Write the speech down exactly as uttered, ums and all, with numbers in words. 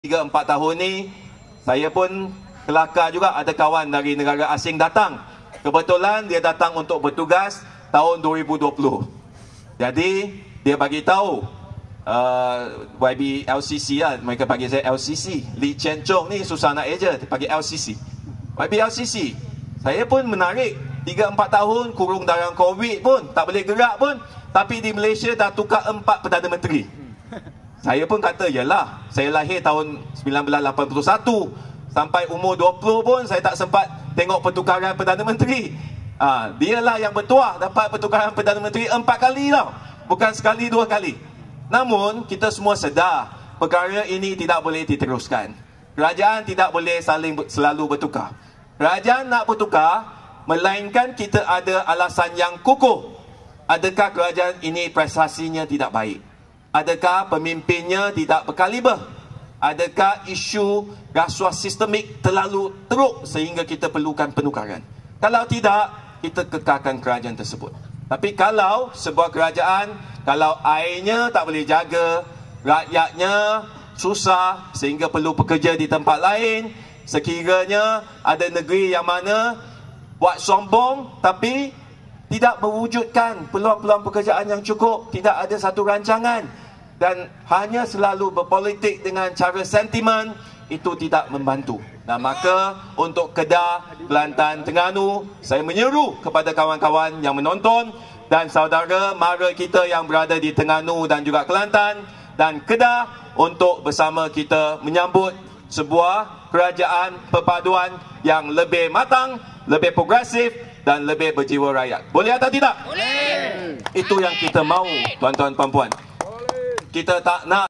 tiga empat tahun ni saya pun kelakar juga, ada kawan dari negara asing datang. Kebetulan dia datang untuk bertugas tahun dua ribu dua puluh. Jadi dia bagi tahu uh, Y B L C C lah, mereka panggil saya L C C. Lee Chen Chong ni susah nak eja, dia panggil L C C. Y B L C C. Saya pun menarik, tiga empat tahun kurung dalam Covid pun, tak boleh gerak pun. Tapi di Malaysia dah tukar empat Perdana Menteri. Saya pun kata, yalah, saya lahir tahun sembilan belas lapan puluh satu. Sampai umur dua puluh pun saya tak sempat tengok pertukaran Perdana Menteri. Ha, dialah yang bertuah dapat pertukaran Perdana Menteri empat kali tau. Bukan sekali, dua kali. Namun, kita semua sedar perkara ini tidak boleh diteruskan. Kerajaan tidak boleh saling selalu bertukar. Kerajaan nak bertukar, melainkan kita ada alasan yang kukuh. Adakah kerajaan ini prestasinya tidak baik? Adakah pemimpinnya tidak berkaliber? Adakah isu rasuah sistemik terlalu teruk sehingga kita perlukan penukaran? Kalau tidak, kita kekalkan kerajaan tersebut. Tapi kalau sebuah kerajaan, kalau airnya tak boleh jaga, rakyatnya susah sehingga perlu bekerja di tempat lain, sekiranya ada negeri yang mana buat sombong tapi tidak mewujudkan peluang-peluang pekerjaan yang cukup, tidak ada satu rancangan dan hanya selalu berpolitik dengan cara sentimen, itu tidak membantu. Nah, maka untuk Kedah, Kelantan, Terengganu, saya menyeru kepada kawan-kawan yang menonton dan saudara mara kita yang berada di Terengganu dan juga Kelantan dan Kedah untuk bersama kita menyambut sebuah kerajaan perpaduan yang lebih matang, lebih progresif dan lebih berjiwa rakyat. Boleh atau tidak? Boleh. Itu yang kita mahu, tuan-tuan, puan-puan. Kita tak nak